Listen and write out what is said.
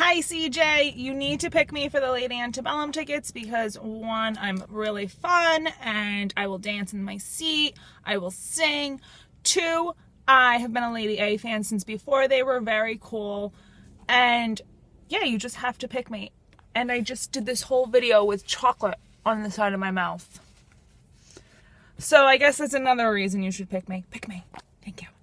Hi CJ, you need to pick me for the Lady Antebellum tickets because 1, I'm really fun and I will dance in my seat, I will sing. 2, I have been a Lady A fan since before they were very cool, and yeah, you just have to pick me. And I just did this whole video with chocolate on the side of my mouth. So I guess that's another reason you should pick me. Pick me. Thank you.